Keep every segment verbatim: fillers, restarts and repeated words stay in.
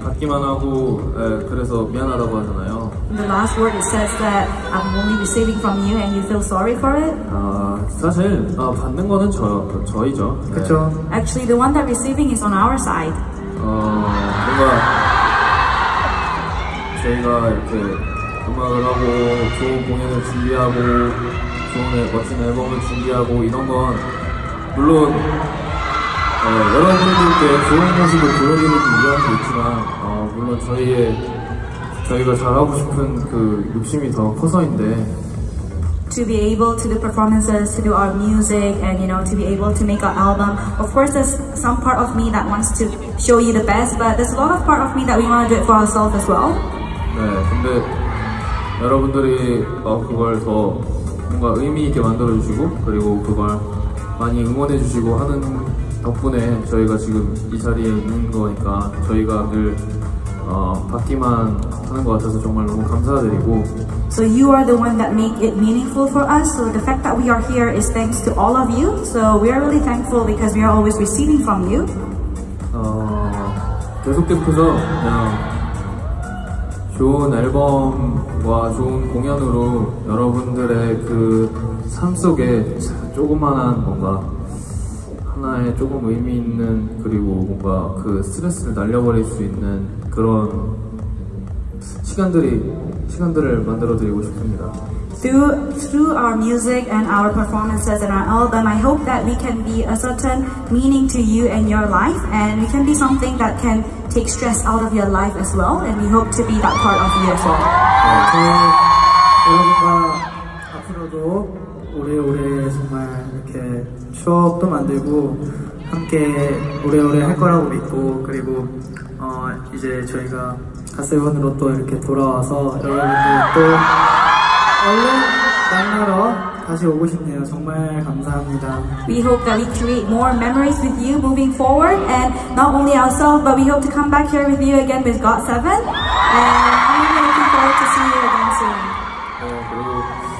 받기만 하고 에, 그래서 미안하다고 하잖아요. In the last word it says that I'm only receiving from you and you feel sorry for it. 아 사실 아, 받는 거는 저 저희죠. 그렇죠. 네. Actually, the one that receiving is on our side. 어 뭔가 저희가 이렇게 음악을 하고 좋은 공연을 준비하고 좋은 멋진 앨범을 준비하고 이런 건 물론 어, 여러분들께 좋은 모습을 보여드리기 위함도 있지만 어, 물론 저희의 저희가 잘하고 싶은 그 욕심이 더 커서인데 To be able to do performances, to do our music, and you know, to be able to make our album. Of course, there's some part of me that wants to show you the best, but there's a lot of part of me that we want to do it for ourselves as well. 네, 근데 여러분들이 어, 그걸 더 뭔가 의미 있게 만들어주시고 그리고 그걸 많이 응원해주시고 하는 덕분에 저희가 지금 이 자리에 있는 거니까 저희가 늘 어, 받기만 하는 것 같아서 정말 너무 감사드리고 So you are the one that make it meaningful for us. So the fact that we are here is thanks to all of you. So we are really thankful because we are always receiving from you. 어, 계속해서 그냥 좋은 앨범과 좋은 공연으로 여러분들의 그 삶 속에 조그만한 뭔가 하나의 조금 의미 있는 그리고 뭔가 그 스트레스를 날려버릴 수 있는 그런 시간들이 시간들을 만들어드리고 싶습니다. Through through our music and our performances and our album, I hope that we can be a certain meaning to you and your life, and we can be something that can take stress out of your life as well. And we hope to be that part of you as well. 네, 여러분과 앞으로도 오래오래 정말 이렇게 추억도 만들고 함께 오래오래 할 거라고 믿고 그리고 어 이제 저희가 갓세븐으로 또 이렇게 돌아와서 여러분들 또 얼른 만나러 다시 오고 싶네요. 정말 감사합니다. We hope that we create more memories with you moving forward, and not only ourselves, but we hope to come back here with you again with got seven. And I'm really looking forward to see you again soon. 어, 그리고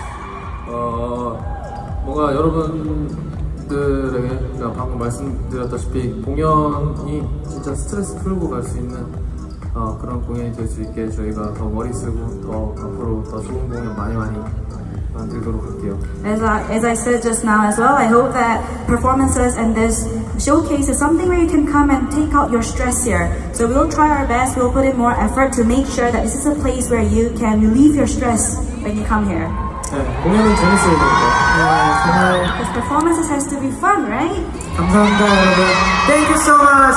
어, 뭔가 여러분들에게 제가 방금 말씀드렸다시피 공연이 진짜 스트레스 풀고 갈 수 있는 어, 그런 공연이 될 수 있게 저희가 더 머리 쓰고 더 앞으로 더 좋은 공연 많이 많이 만들도록 할게요. As I, as I said just now as well, I hope that performances and this showcase is something where you can come and take out your stress here. So we'll try our best, we'll put in more effort to make sure that this is a place where you can relieve your stress when you come here. 네, 공연은 재밌어야 되니까. 네, 정말 Because performances has to be fun, right? 감사합니다 여러분. Thank you so much.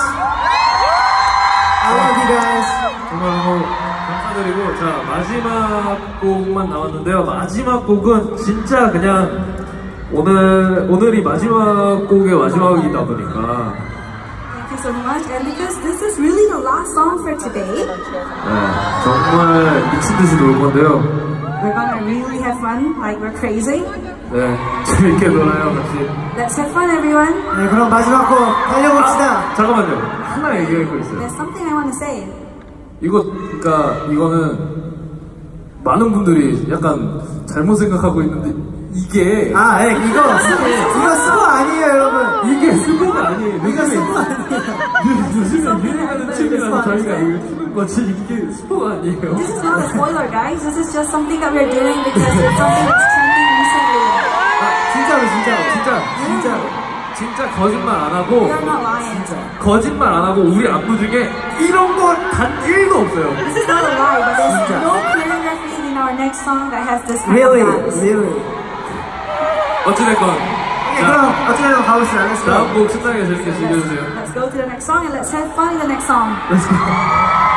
I love you guys. 정말 너무 감사드리고 자 마지막 곡만 남았는데요. 마지막 곡은 진짜 그냥 오늘 오늘이 마지막 곡의 마지막이다 보니까 Thank you so much. And because this is really the last song for today, 네, 정말 미친 듯이 놀 건데요. we're gonna really have fun, like we're crazy. 네, 재밌게 놀아요 같이. Let's have fun, everyone. 네, 그럼 마지막 곡 달려봅시다. 아, 잠깐만요. 하나 얘기할 거 있어요. There's something I want to say. 이거 그러니까 이거는 많은 분들이 약간 잘못 생각하고 있는데 이게 아, 예, 이거 이거 스포 아니에요, 여러분. 이게 스포가 아니에요. 이거 스포 아니에요. 요즘에 유행하는 춤이라서 저희가 이걸 추는 거지 이게 스포가 아니에요. This is not a spoiler, guys. This is just something that we're doing because it's something that's trending recently. 아, 진짜로, 진짜로, 진짜 진짜로 진짜 거짓말 안 하고 We are not lying. 거짓말 안 하고 우리 안무 중에 이런 거 단 일도 없어요. This is not a lie, but there's no choreography in our next song that has this kind Really, of dance. really. 어찌됐건 네, 그럼 어떻게든 가봅시다. Let's go. 다음 곡 신나게 재밌게 즐겨주세요. Let's go to the next song and let's have fun in the next song. Let's go.